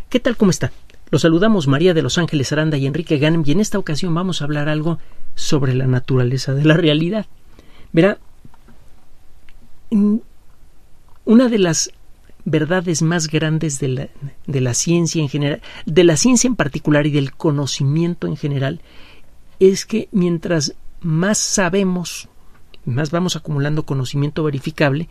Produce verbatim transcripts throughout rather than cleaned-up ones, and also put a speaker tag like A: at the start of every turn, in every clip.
A: ¿Qué tal? ¿Cómo está? Los saludamos María de Los Ángeles Aranda y Enrique Ganem, y en esta ocasión vamos a hablar algo sobre la naturaleza de la realidad. Verá, una de las verdades más grandes de la, de la ciencia en general, de la ciencia en particular y del conocimiento en general, es que mientras más sabemos, más vamos acumulando conocimiento verificable,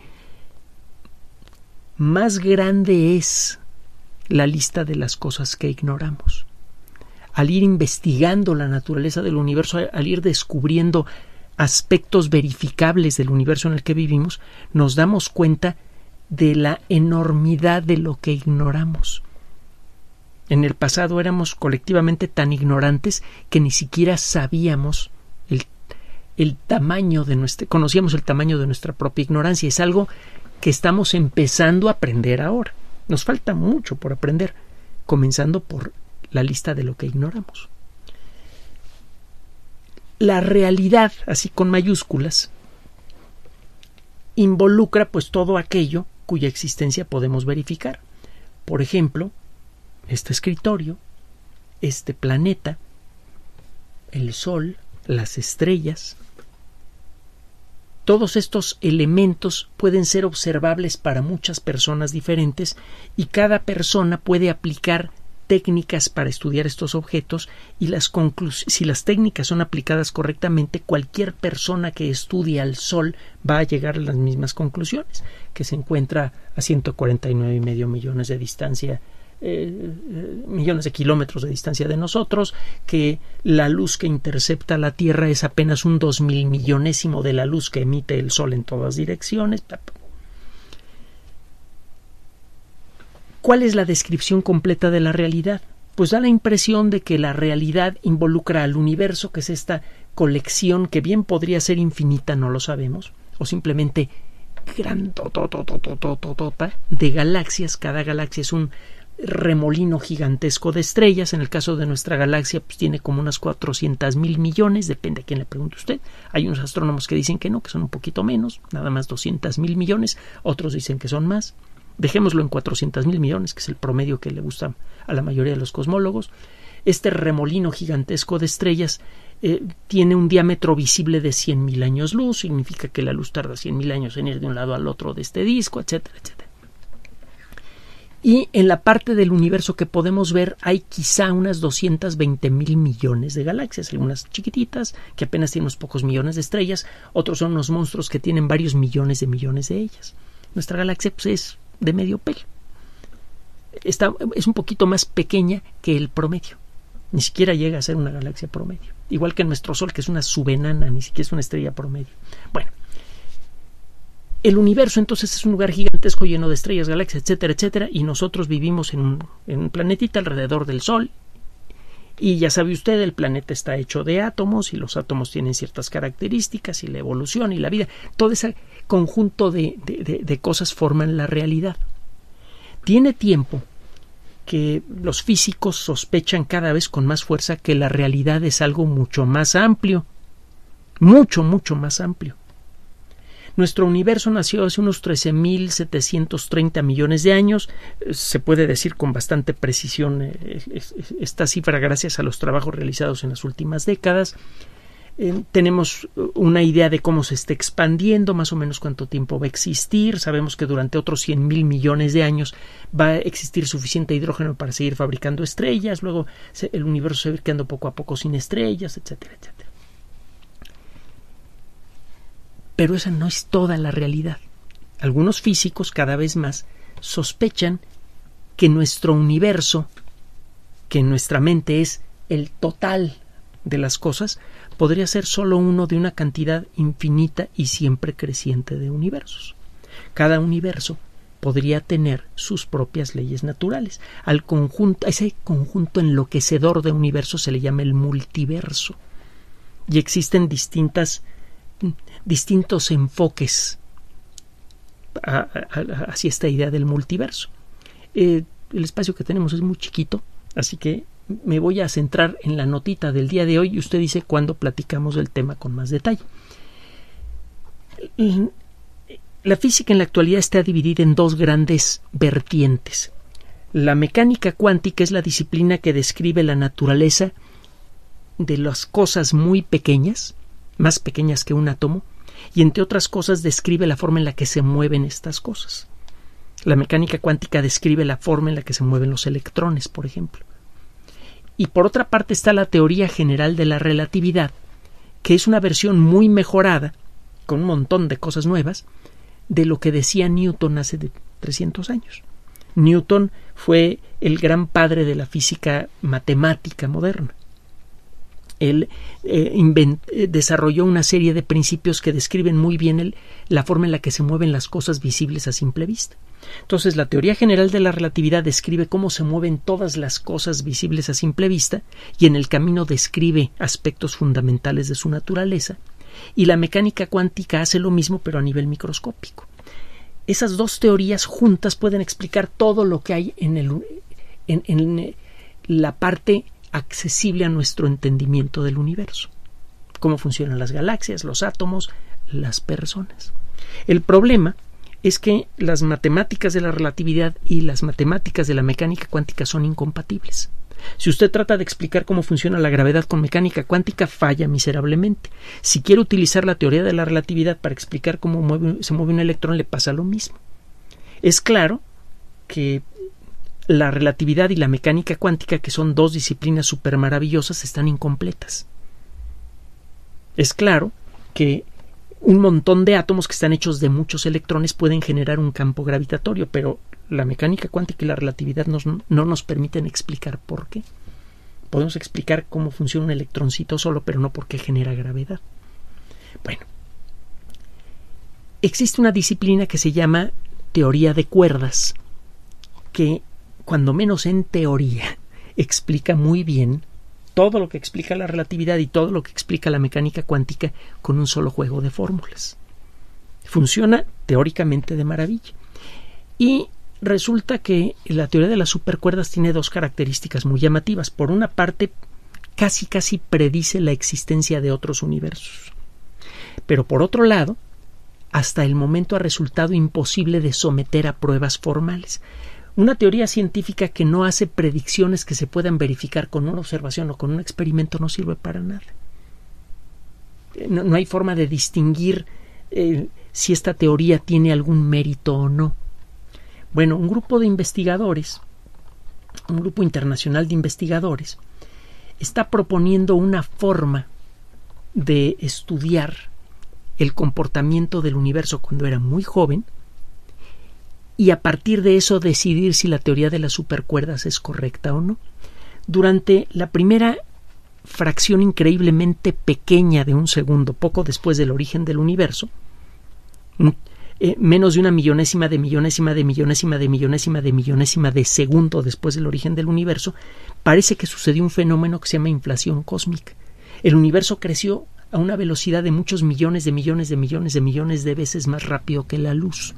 A: más grande es la lista de las cosas que ignoramos. Al ir investigando la naturaleza del universo, al ir descubriendo aspectos verificables del universo en el que vivimos, nos damos cuenta de la enormidad de lo que ignoramos. En el pasado éramos colectivamente tan ignorantes que ni siquiera sabíamos el, el tamaño de nuestra, conocíamos el tamaño de nuestra propia ignorancia. Es algo que estamos empezando a aprender ahora. Nos falta mucho por aprender, comenzando por la lista de lo que ignoramos. La realidad, así con mayúsculas, involucra pues todo aquello cuya existencia podemos verificar. Por ejemplo, este escritorio, este planeta, el Sol, las estrellas. Todos estos elementos pueden ser observables para muchas personas diferentes y cada persona puede aplicar técnicas para estudiar estos objetos y las conclus- si las técnicas son aplicadas correctamente, cualquier persona que estudie al Sol va a llegar a las mismas conclusiones, que se encuentra a ciento cuarenta y nueve y medio millones de distancia Eh, millones de kilómetros de distancia de nosotros, que la luz que intercepta la Tierra es apenas un dos mil millonésimo de la luz que emite el Sol en todas direcciones. ¿Cuál es la descripción completa de la realidad? Pues da la impresión de que la realidad involucra al universo, que es esta colección que bien podría ser infinita, no lo sabemos, o simplemente grandototototototota de galaxias. Cada galaxia es un remolino gigantesco de estrellas. En el caso de nuestra galaxia pues tiene como unas cuatrocientos mil millones, depende a quién le pregunte usted. Hay unos astrónomos que dicen que no, que son un poquito menos, nada más doscientos mil millones, otros dicen que son más. Dejémoslo en cuatrocientos mil millones, que es el promedio que le gusta a la mayoría de los cosmólogos. Este remolino gigantesco de estrellas eh, tiene un diámetro visible de cien mil años luz, significa que la luz tarda cien mil años en ir de un lado al otro de este disco, etcétera, etcétera. Y en la parte del universo que podemos ver hay quizá unas doscientos veinte mil millones de galaxias, algunas chiquititas que apenas tienen unos pocos millones de estrellas, otros son unos monstruos que tienen varios millones de millones de ellas. Nuestra galaxia pues, es de medio pelo. Está, es un poquito más pequeña que el promedio. Ni siquiera llega a ser una galaxia promedio. Igual que nuestro Sol, que es una subenana, ni siquiera es una estrella promedio. Bueno, el universo entonces es un lugar gigantesco lleno de estrellas, galaxias, etcétera, etcétera, y nosotros vivimos en un, en un planetita alrededor del Sol. Y ya sabe usted, el planeta está hecho de átomos y los átomos tienen ciertas características y la evolución y la vida. Todo ese conjunto de, de, de, de cosas forman la realidad. Tiene tiempo que los físicos sospechan cada vez con más fuerza que la realidad es algo mucho más amplio, mucho, mucho más amplio. Nuestro universo nació hace unos trece mil setecientos treinta millones de años. Se puede decir con bastante precisión eh, esta cifra gracias a los trabajos realizados en las últimas décadas. Eh, tenemos una idea de cómo se está expandiendo, más o menos cuánto tiempo va a existir. Sabemos que durante otros cien mil millones de años va a existir suficiente hidrógeno para seguir fabricando estrellas. Luego se, el universo se va a ir quedando poco a poco sin estrellas, etcétera, etcétera. Pero esa no es toda la realidad. Algunos físicos cada vez más sospechan que nuestro universo, que en nuestra mente es el total de las cosas, podría ser solo uno de una cantidad infinita y siempre creciente de universos. Cada universo podría tener sus propias leyes naturales. Al conjunto, a ese conjunto enloquecedor de universos se le llama el multiverso. Y existen distintas distintos enfoques a, a, a, hacia esta idea del multiverso. Eh, el espacio que tenemos es muy chiquito, así que me voy a centrar en la notita del día de hoy y usted dice cuándo platicamos del tema con más detalle. La física en la actualidad está dividida en dos grandes vertientes. La mecánica cuántica es la disciplina que describe la naturaleza de las cosas muy pequeñas, más pequeñas que un átomo, y entre otras cosas describe la forma en la que se mueven estas cosas. La mecánica cuántica describe la forma en la que se mueven los electrones, por ejemplo. Y por otra parte está la teoría general de la relatividad, que es una versión muy mejorada, con un montón de cosas nuevas, de lo que decía Newton hace de trescientos años. Newton fue el gran padre de la física matemática moderna. Él eh, invent, eh, desarrolló una serie de principios que describen muy bien el, la forma en la que se mueven las cosas visibles a simple vista. Entonces, la teoría general de la relatividad describe cómo se mueven todas las cosas visibles a simple vista y en el camino describe aspectos fundamentales de su naturaleza. Y la mecánica cuántica hace lo mismo, pero a nivel microscópico. Esas dos teorías juntas pueden explicar todo lo que hay en, el, en, en la parte accesible a nuestro entendimiento del universo. Cómo funcionan las galaxias, los átomos, las personas. El problema es que las matemáticas de la relatividad y las matemáticas de la mecánica cuántica son incompatibles. Si usted trata de explicar cómo funciona la gravedad con mecánica cuántica, falla miserablemente. Si quiere utilizar la teoría de la relatividad para explicar cómo mueve, se mueve un electrón, le pasa lo mismo. Es claro que la relatividad y la mecánica cuántica, que son dos disciplinas súper maravillosas, están incompletas. Es claro que un montón de átomos que están hechos de muchos electrones pueden generar un campo gravitatorio, pero la mecánica cuántica y la relatividad nos, no nos permiten explicar por qué. Podemos explicar cómo funciona un electroncito solo, pero no por qué genera gravedad. Bueno, existe una disciplina que se llama teoría de cuerdas, que, cuando menos en teoría, explica muy bien todo lo que explica la relatividad y todo lo que explica la mecánica cuántica con un solo juego de fórmulas. Funciona teóricamente de maravilla. Y resulta que la teoría de las supercuerdas tiene dos características muy llamativas. Por una parte, casi casi predice la existencia de otros universos. Pero por otro lado, hasta el momento ha resultado imposible de someter a pruebas formales. Una teoría científica que no hace predicciones que se puedan verificar con una observación o con un experimento no sirve para nada. No, no hay forma de distinguir eh, si esta teoría tiene algún mérito o no. Bueno, un grupo de investigadores, un grupo internacional de investigadores, está proponiendo una forma de estudiar el comportamiento del universo cuando era muy joven, y a partir de eso decidir si la teoría de las supercuerdas es correcta o no. Durante la primera fracción increíblemente pequeña de un segundo, poco después del origen del universo, eh, menos de una millonésima de millonésima de millonésima de millonésima de millonésima de segundo después del origen del universo, parece que sucedió un fenómeno que se llama inflación cósmica. El universo creció a una velocidad de muchos millones de millones de millones de millones de veces más rápido que la luz.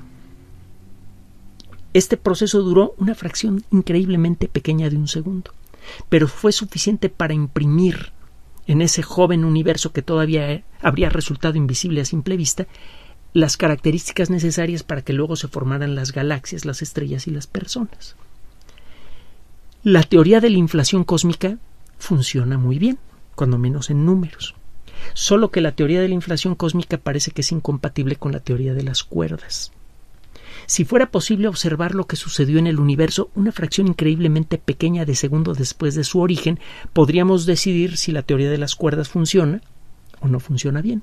A: Este proceso duró una fracción increíblemente pequeña de un segundo, pero fue suficiente para imprimir en ese joven universo que todavía habría resultado invisible a simple vista las características necesarias para que luego se formaran las galaxias, las estrellas y las personas. La teoría de la inflación cósmica funciona muy bien, cuando menos en números. Solo que la teoría de la inflación cósmica parece que es incompatible con la teoría de las cuerdas. Si fuera posible observar lo que sucedió en el universo, una fracción increíblemente pequeña de segundo después de su origen, podríamos decidir si la teoría de las cuerdas funciona o no funciona bien.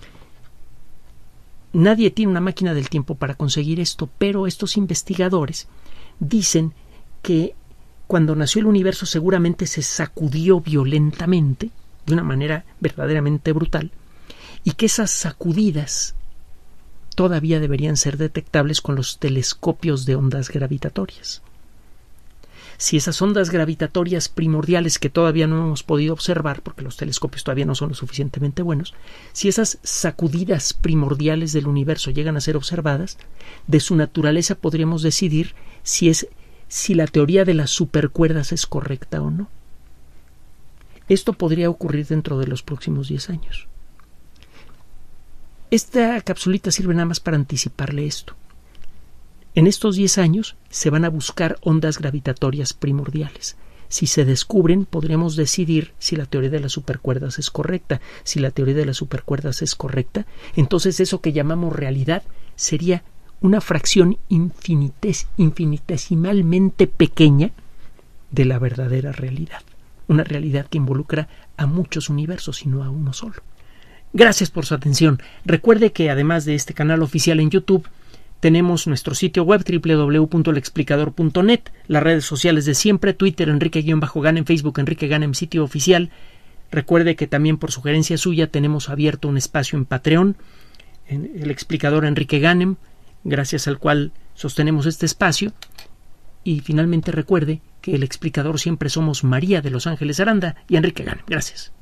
A: Nadie tiene una máquina del tiempo para conseguir esto, pero estos investigadores dicen que cuando nació el universo seguramente se sacudió violentamente, de una manera verdaderamente brutal, y que esas sacudidas todavía deberían ser detectables con los telescopios de ondas gravitatorias. Si esas ondas gravitatorias primordiales que todavía no hemos podido observar, porque los telescopios todavía no son lo suficientemente buenos, si esas sacudidas primordiales del universo llegan a ser observadas, de su naturaleza podríamos decidir si, es, si la teoría de las supercuerdas es correcta o no. Esto podría ocurrir dentro de los próximos diez años. Esta capsulita sirve nada más para anticiparle esto. En estos diez años se van a buscar ondas gravitatorias primordiales. Si se descubren, podremos decidir si la teoría de las supercuerdas es correcta. Si la teoría de las supercuerdas es correcta, entonces eso que llamamos realidad sería una fracción infinites, infinitesimalmente pequeña de la verdadera realidad. Una realidad que involucra a muchos universos y no a uno solo. Gracias por su atención. Recuerde que además de este canal oficial en YouTube, tenemos nuestro sitio web doble u doble u doble u punto el explicador punto net, las redes sociales de siempre, Twitter Enrique-Ganem, Facebook Enrique Ganem, sitio oficial. Recuerde que también por sugerencia suya tenemos abierto un espacio en Patreon, en el explicador Enrique Ganem, gracias al cual sostenemos este espacio. Y finalmente recuerde que el explicador siempre somos María de Los Ángeles Aranda y Enrique Ganem. Gracias.